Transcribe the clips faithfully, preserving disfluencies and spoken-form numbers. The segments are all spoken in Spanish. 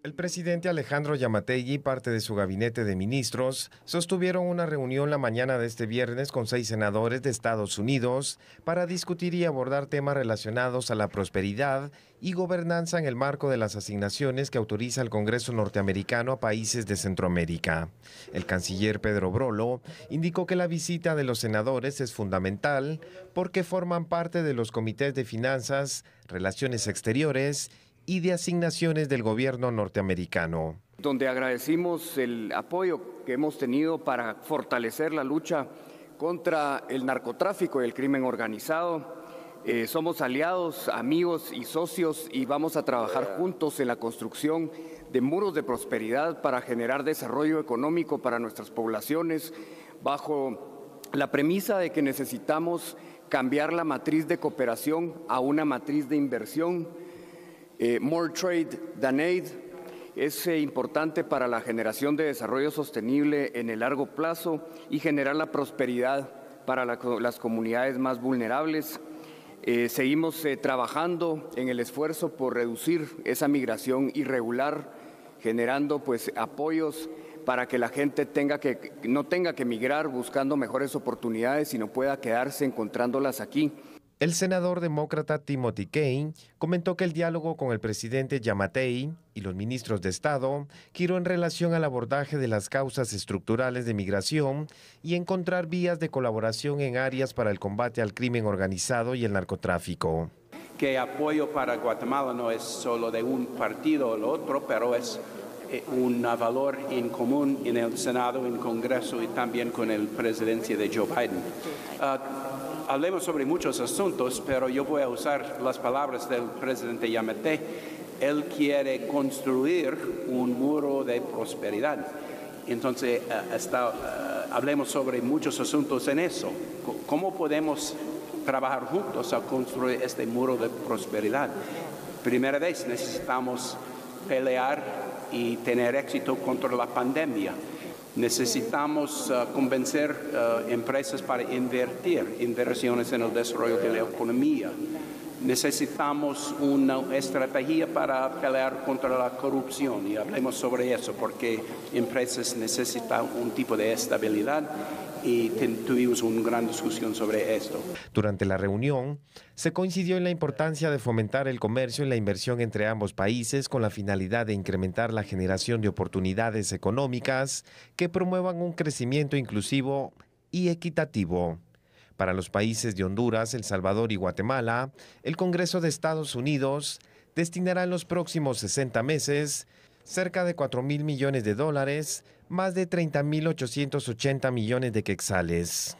El presidente Alejandro Yamatei y parte de su gabinete de ministros sostuvieron una reunión la mañana de este viernes con seis senadores de Estados Unidos para discutir y abordar temas relacionados a la prosperidad y gobernanza en el marco de las asignaciones que autoriza el Congreso norteamericano a países de Centroamérica. El canciller Pedro Brolo indicó que la visita de los senadores es fundamental porque forman parte de los comités de finanzas, relaciones exteriores y de asignaciones del gobierno norteamericano. Donde agradecimos el apoyo que hemos tenido para fortalecer la lucha contra el narcotráfico y el crimen organizado. Eh, somos aliados, amigos y socios y vamos a trabajar juntos en la construcción de muros de prosperidad para generar desarrollo económico para nuestras poblaciones, bajo la premisa de que necesitamos cambiar la matriz de cooperación a una matriz de inversión. Eh, more trade than aid es eh, importante para la generación de desarrollo sostenible en el largo plazo y generar la prosperidad para la, las comunidades más vulnerables. Eh, seguimos eh, trabajando en el esfuerzo por reducir esa migración irregular, generando pues apoyos para que la gente tenga que, no tenga que migrar buscando mejores oportunidades, sino pueda quedarse encontrándolas aquí. El senador demócrata Timothy Kaine comentó que el diálogo con el presidente Yamatei y los ministros de Estado giró en relación al abordaje de las causas estructurales de migración y encontrar vías de colaboración en áreas para el combate al crimen organizado y el narcotráfico. Que apoyo para Guatemala no es solo de un partido o el otro, pero es un valor en común en el Senado, en el Congreso y también con la presidencia de Joe Biden. Uh, Hablemos sobre muchos asuntos, pero yo voy a usar las palabras del presidente Yamatei. Él quiere construir un muro de prosperidad. Entonces, uh, está, uh, hablemos sobre muchos asuntos en eso. ¿Cómo podemos trabajar juntos a construir este muro de prosperidad? Primera vez, necesitamos pelear y tener éxito contra la pandemia. Necesitamos uh, convencer uh, empresas para invertir, inversiones en el desarrollo de la economía. Necesitamos una estrategia para pelear contra la corrupción y hablemos sobre eso porque empresas necesitan un tipo de estabilidad y tuvimos una gran discusión sobre esto. Durante la reunión, se coincidió en la importancia de fomentar el comercio y la inversión entre ambos países con la finalidad de incrementar la generación de oportunidades económicas que promuevan un crecimiento inclusivo y equitativo. Para los países de Honduras, El Salvador y Guatemala, el Congreso de Estados Unidos destinará en los próximos sesenta meses cerca de cuatro mil millones de dólares, más de treinta mil ochocientos ochenta millones de quetzales.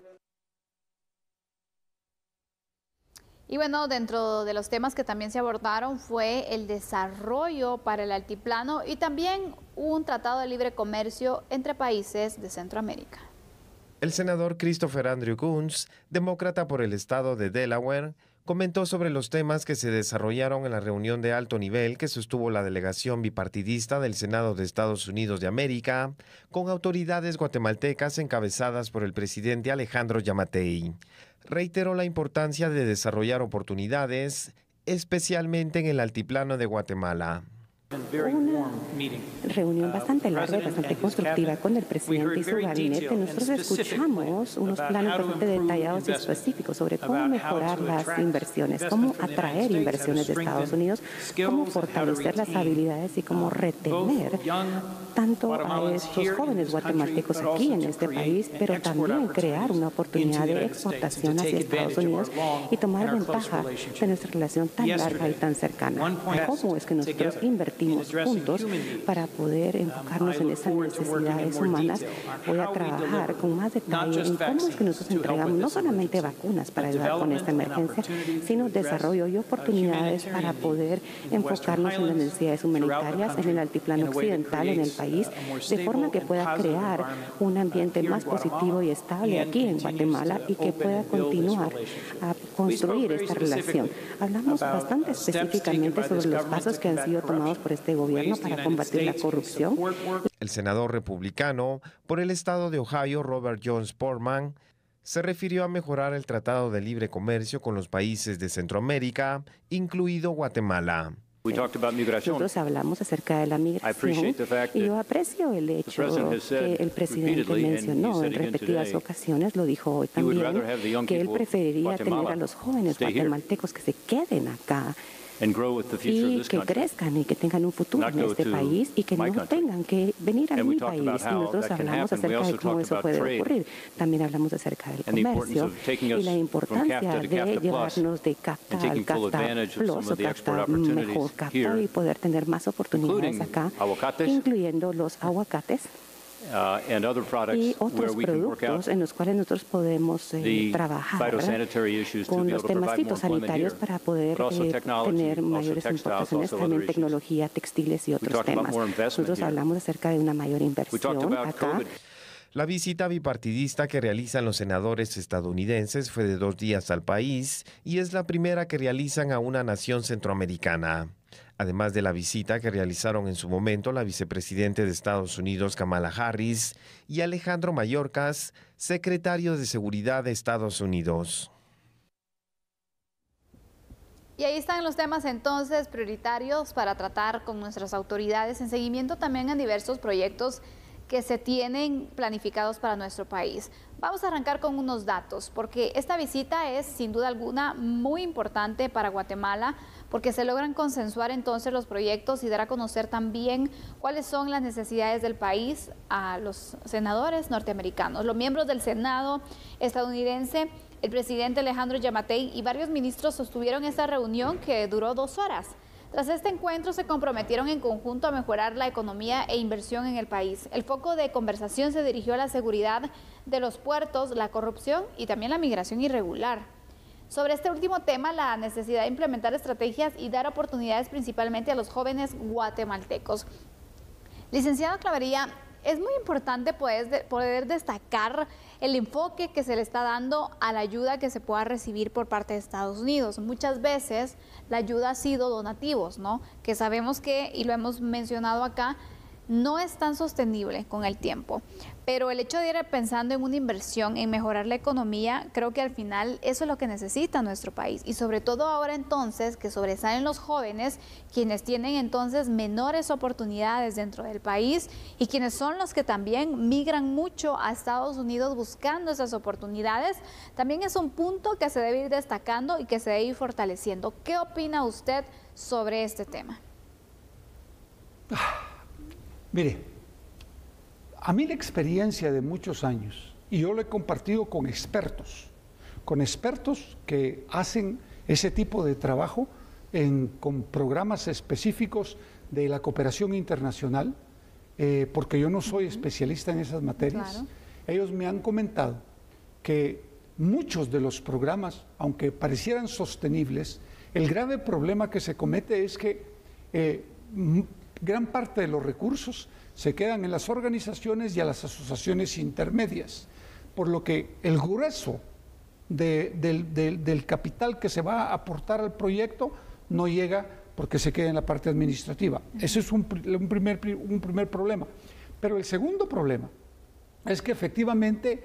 Y bueno, dentro de los temas que también se abordaron fue el desarrollo para el altiplano y también un tratado de libre comercio entre países de Centroamérica. El senador Christopher Andrew Coons, demócrata por el estado de Delaware, comentó sobre los temas que se desarrollaron en la reunión de alto nivel que sostuvo la delegación bipartidista del Senado de Estados Unidos de América con autoridades guatemaltecas encabezadas por el presidente Alejandro Yamatei. Reiteró la importancia de desarrollar oportunidades, especialmente en el altiplano de Guatemala. Una reunión bastante larga y bastante constructiva con el presidente y su gabinete. Nosotros escuchamos unos planes bastante detallados y específicos sobre cómo mejorar las inversiones, cómo atraer inversiones de Estados Unidos, cómo fortalecer las habilidades y cómo retener tanto a estos jóvenes guatemaltecos aquí en este país, pero también crear una oportunidad de exportación hacia Estados Unidos y tomar ventaja de nuestra relación tan larga y tan cercana. ¿Cómo es que nosotros invertimos juntos para poder enfocarnos en esas necesidades humanas? Voy a trabajar con más detalle en cómo es que nosotros entregamos no solamente vacunas para ayudar con esta emergencia, sino desarrollo y oportunidades para poder enfocarnos en las necesidades humanitarias en el altiplano occidental, en el país, de forma que pueda crear un ambiente más positivo y estable aquí en Guatemala y que pueda continuar a construir esta relación. Hablamos bastante específicamente sobre los pasos que han sido tomados por este gobierno para combatir la corrupción. El senador republicano por el estado de Ohio, Robert Jones Portman, se refirió a mejorar el Tratado de Libre Comercio con los países de Centroamérica, incluido Guatemala. Nosotros hablamos acerca de la migración y yo aprecio el hecho que el presidente mencionó en repetidas ocasiones, lo dijo hoy también, que él preferiría tener a los jóvenes guatemaltecos que se queden acá y que crezcan y que tengan un futuro en este país y que no tengan que venir a mi país. Y nosotros hablamos acerca de cómo eso puede ocurrir. También hablamos acerca del comercio y la importancia de llevarnos de CAFTA al CAFTA Plus o CAFTA mejor CAFTA y poder tener más oportunidades acá, incluyendo los aguacates. Uh, and other y otros productos en los cuales nosotros podemos eh, trabajar con los temas fitosanitarios para poder eh, tener mayores importaciones, también tecnología, textiles y otros temas. Nosotros hablamos acerca de una mayor inversión acá. La visita bipartidista que realizan los senadores estadounidenses fue de dos días al país y es la primera que realizan a una nación centroamericana. Además de la visita que realizaron en su momento la vicepresidenta de Estados Unidos, Kamala Harris, y Alejandro Mayorkas, secretario de Seguridad de Estados Unidos. Y ahí están los temas entonces prioritarios para tratar con nuestras autoridades en seguimiento también a diversos proyectos que se tienen planificados para nuestro país. Vamos a arrancar con unos datos, porque esta visita es sin duda alguna muy importante para Guatemala, porque se logran consensuar entonces los proyectos y dar a conocer también cuáles son las necesidades del país a los senadores norteamericanos. Los miembros del Senado estadounidense, el presidente Alejandro Yamatei y varios ministros sostuvieron esta reunión que duró dos horas. Tras este encuentro se comprometieron en conjunto a mejorar la economía e inversión en el país. El foco de conversación se dirigió a la seguridad de los puertos, la corrupción y también la migración irregular. Sobre este último tema, la necesidad de implementar estrategias y dar oportunidades principalmente a los jóvenes guatemaltecos. Licenciado Clavería, es muy importante poder, poder destacar el enfoque que se le está dando a la ayuda que se pueda recibir por parte de Estados Unidos. Muchas veces la ayuda ha sido donativos, ¿no? Que sabemos que, y lo hemos mencionado acá, no es tan sostenible con el tiempo. Pero el hecho de ir pensando en una inversión, en mejorar la economía, creo que al final eso es lo que necesita nuestro país. Y sobre todo ahora entonces que sobresalen los jóvenes, quienes tienen entonces menores oportunidades dentro del país y quienes son los que también migran mucho a Estados Unidos buscando esas oportunidades, también es un punto que se debe ir destacando y que se debe ir fortaleciendo. ¿Qué opina usted sobre este tema? Mire, a mí la experiencia de muchos años, y yo lo he compartido con expertos, con expertos que hacen ese tipo de trabajo en, con programas específicos de la cooperación internacional, eh, porque yo no soy especialista en esas materias. Claro. Ellos me han comentado que muchos de los programas, aunque parecieran sostenibles, el grave problema que se comete es que eh, gran parte de los recursos se quedan en las organizaciones y a las asociaciones intermedias, por lo que el grueso de, del, del, del capital que se va a aportar al proyecto no llega porque se queda en la parte administrativa. Ese es un, un, primer, un primer problema. Pero el segundo problema es que efectivamente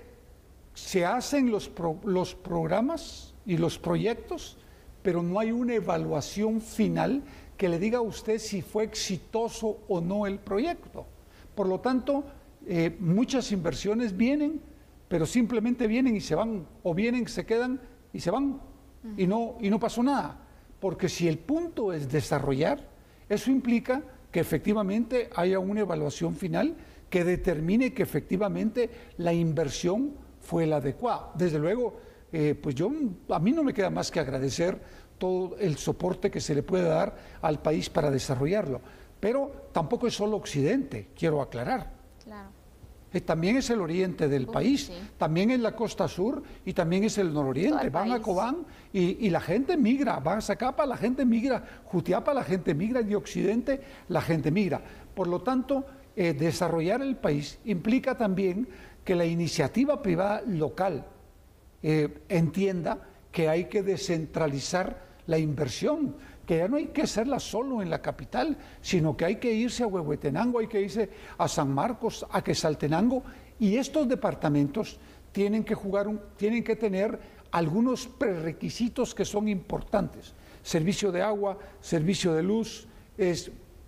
se hacen los, pro, los programas y los proyectos, pero no hay una evaluación final que le diga a usted si fue exitoso o no el proyecto. Por lo tanto, eh, muchas inversiones vienen, pero simplemente vienen y se van, o vienen, se quedan y se van, uh-huh. y, no, y no pasó nada. Porque si el punto es desarrollar, eso implica que efectivamente haya una evaluación final que determine que efectivamente la inversión fue la adecuada. Desde luego, eh, pues yo, a mí no me queda más que agradecer todo el soporte que se le puede dar al país para desarrollarlo. Pero tampoco es solo Occidente, quiero aclarar. Claro. Eh, también es el oriente del Uy, país, sí. También es la costa sur y también es el nororiente. Van país. a Cobán y, y la gente migra, van a Zacapa, la gente migra, Jutiapa, la gente migra, y de Occidente la gente migra. Por lo tanto, eh, desarrollar el país implica también que la iniciativa privada local eh, entienda que hay que descentralizar la inversión, que ya no hay que hacerla solo en la capital, sino que hay que irse a Huehuetenango, hay que irse a San Marcos, a Quetzaltenango, y estos departamentos tienen que jugar, un, tienen que tener algunos prerequisitos que son importantes: servicio de agua, servicio de luz, es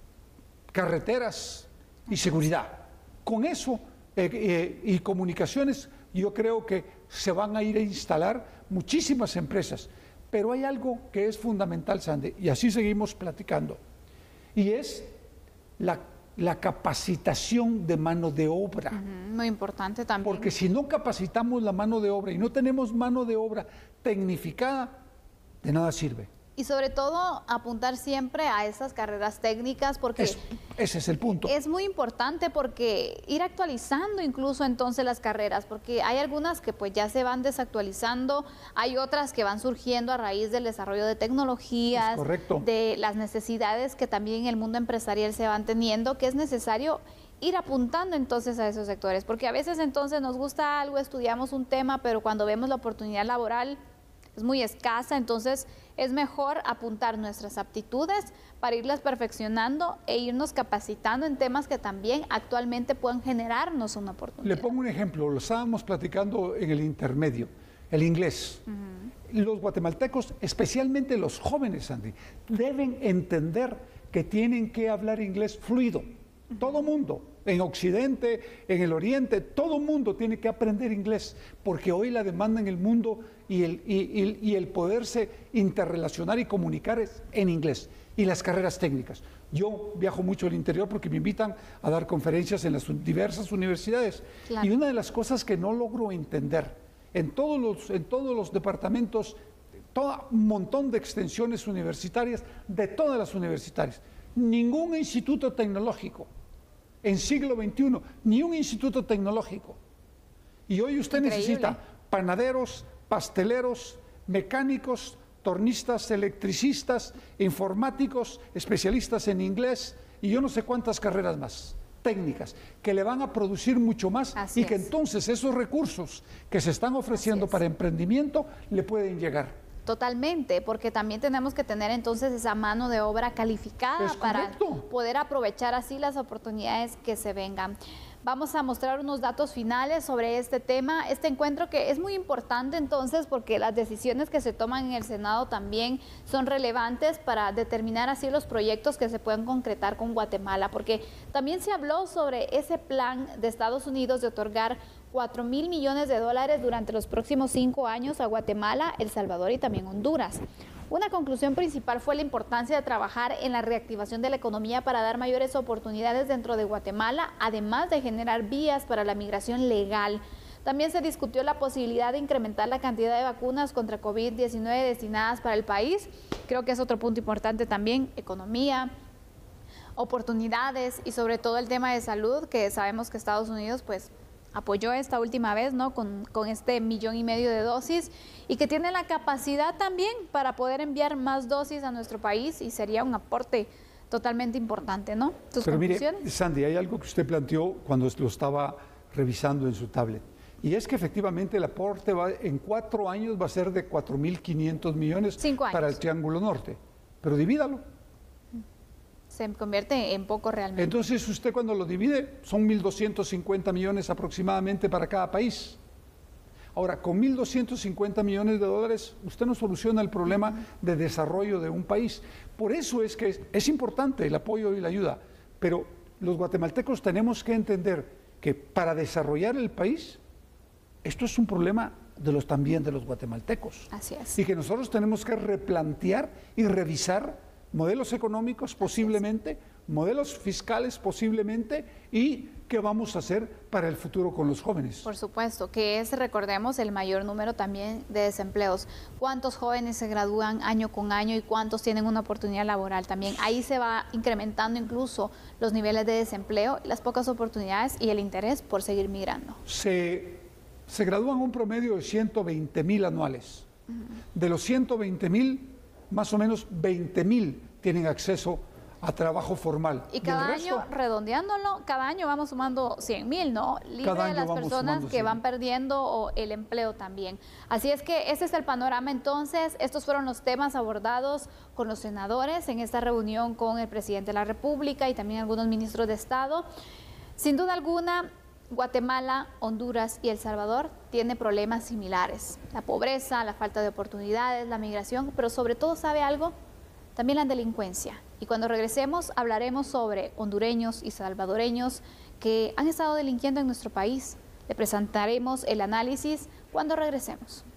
carreteras y seguridad. Con eso eh, eh, y comunicaciones, yo creo que se van a ir a instalar muchísimas empresas. Pero hay algo que es fundamental, Sandy, y así seguimos platicando, y es la, la capacitación de mano de obra. Uh-huh, muy importante también. Porque si no capacitamos la mano de obra y no tenemos mano de obra tecnificada, de nada sirve. Y sobre todo apuntar siempre a esas carreras técnicas, porque es, ese es el punto. Es muy importante porque ir actualizando incluso entonces las carreras, porque hay algunas que pues ya se van desactualizando, hay otras que van surgiendo a raíz del desarrollo de tecnologías, de las necesidades que también el mundo empresarial se van teniendo, que es necesario ir apuntando entonces a esos sectores, porque a veces entonces nos gusta algo, estudiamos un tema, pero cuando vemos la oportunidad laboral es muy escasa, entonces es mejor apuntar nuestras aptitudes para irlas perfeccionando e irnos capacitando en temas que también actualmente pueden generarnos una oportunidad. Le pongo un ejemplo, lo estábamos platicando en el intermedio, el inglés. Uh-huh. Los guatemaltecos, especialmente los jóvenes, Sandy, deben entender que tienen que hablar inglés fluido. Uh-huh. Todo mundo, en Occidente, en el Oriente, todo mundo tiene que aprender inglés, porque hoy la demanda en el mundo y el, y, y, y el poderse interrelacionar y comunicar es en inglés. Y las carreras técnicas. Yo viajo mucho al interior porque me invitan a dar conferencias en las diversas universidades. Claro. Y una de las cosas que no logro entender, en todos los, en todos los departamentos, todo un montón de extensiones universitarias, de todas las universitarias, ningún instituto tecnológico, en siglo veintiuno, ni un instituto tecnológico. Y hoy usted Increíble. necesita panaderos, pasteleros, mecánicos, tornistas, electricistas, informáticos, especialistas en inglés y yo no sé cuántas carreras más técnicas que le van a producir mucho más. Así y que es. Entonces esos recursos que se están ofreciendo para emprendimiento le pueden llegar. Totalmente, porque también tenemos que tener entonces esa mano de obra calificada para poder aprovechar así las oportunidades que se vengan. Vamos a mostrar unos datos finales sobre este tema, este encuentro que es muy importante entonces porque las decisiones que se toman en el Senado también son relevantes para determinar así los proyectos que se puedan concretar con Guatemala, porque también se habló sobre ese plan de Estados Unidos de otorgar cuatro mil millones de dólares durante los próximos cinco años a Guatemala, El Salvador y también Honduras. Una conclusión principal fue la importancia de trabajar en la reactivación de la economía para dar mayores oportunidades dentro de Guatemala, además de generar vías para la migración legal. También se discutió la posibilidad de incrementar la cantidad de vacunas contra COVID diecinueve destinadas para el país. Creo que es otro punto importante también, economía, oportunidades y sobre todo el tema de salud, que sabemos que Estados Unidos pues apoyó esta última vez, ¿no? Con, con este millón y medio de dosis y que tiene la capacidad también para poder enviar más dosis a nuestro país y sería un aporte totalmente importante, ¿no? ¿Tus Pero conclusiones? Mire, Sandy, hay algo que usted planteó cuando lo estaba revisando en su tablet y es que efectivamente el aporte va, en cuatro años va a ser de cuatro mil quinientos millones para el Triángulo Norte, pero divídalo. Se convierte en poco realmente. Entonces usted cuando lo divide son mil doscientos cincuenta millones aproximadamente para cada país. Ahora, con mil doscientos cincuenta millones de dólares usted no soluciona el problema de desarrollo de un país. Por eso es que es, es importante el apoyo y la ayuda, pero los guatemaltecos tenemos que entender que para desarrollar el país, esto es un problema de los, también de los guatemaltecos. Así es. Y que nosotros tenemos que replantear y revisar modelos económicos posiblemente, modelos fiscales posiblemente y qué vamos a hacer para el futuro con los jóvenes. Por supuesto, que es, recordemos, el mayor número también de desempleos. ¿Cuántos jóvenes se gradúan año con año y cuántos tienen una oportunidad laboral también? Ahí se va incrementando incluso los niveles de desempleo, las pocas oportunidades y el interés por seguir migrando. Se, se gradúan un promedio de ciento veinte mil anuales. Uh-huh. De los ciento veinte mil, más o menos veinte mil tienen acceso a trabajo formal. Y cada año, resto, redondeándolo, cada año vamos sumando cien mil, ¿no? Libre de las personas que van perdiendo o el empleo también. Así es que ese es el panorama entonces. Estos fueron los temas abordados con los senadores en esta reunión con el presidente de la República y también algunos ministros de Estado. Sin duda alguna, Guatemala, Honduras y El Salvador tienen problemas similares. La pobreza, la falta de oportunidades, la migración, pero sobre todo, ¿sabe algo? también la delincuencia. Y cuando regresemos hablaremos sobre hondureños y salvadoreños que han estado delinquiendo en nuestro país. Le presentaremos el análisis cuando regresemos.